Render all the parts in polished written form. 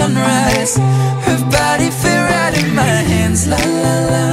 sunrise. Her body fit right in my hands, la la la.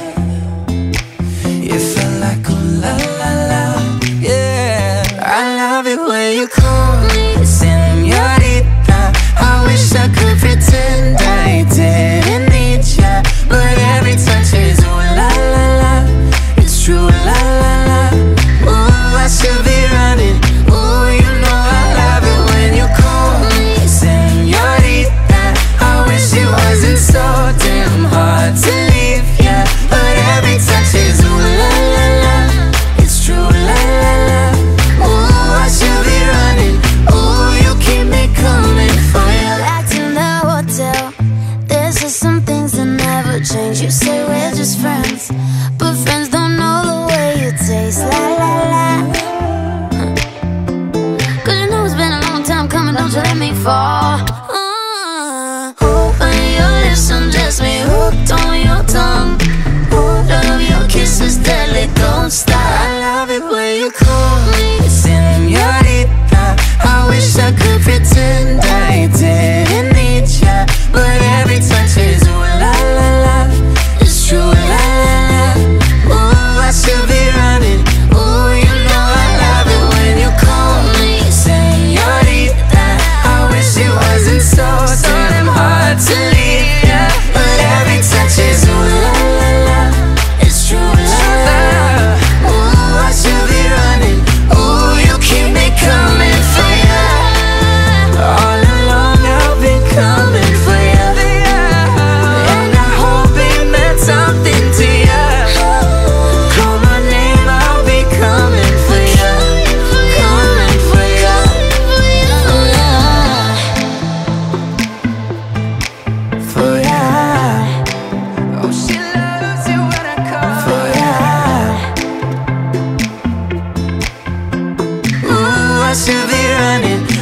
It felt like oh la la la, yeah. I love it when you call me señorita. I wish I could pretend I didn't need ya, but every touch is ooh la la la. It's true la la la. Ooh, I should be running. Ooh, you know I love it when you call me señorita. I wish it wasn't so damn hard to leave ya, but every touch is ooh la la la. It's true la la la. Ooh, I should be running. Ooh, you keep me coming for ya. Back to the hotel. There's just some things that never change. You say we're just friends, but friends don't know the way you taste. La la la. Cause you know it's been a long time coming, don't you let me fall. When your lips undress me, hooked on your tongue. Love your kisses deadly, don't stop. I love it when you call me señorita. I wish I could pretend I didn't need ya, but every touch is ooh la la la. It's true la la la. Ooh, I should be running. Ooh, you know I love it when you call me señorita. I wish it wasn't so damn hard to leave ya, but every touch is ooh la la la. It's true la la la. Ooh, I should be running. Ooh, you keep me coming for ya. All along I've been coming for ya, and I hope it meant something to ya. Call my name, I'll be coming for ya, coming for ya. For ya. Oh, she loves it when I call for ya. Ooh, I should be running.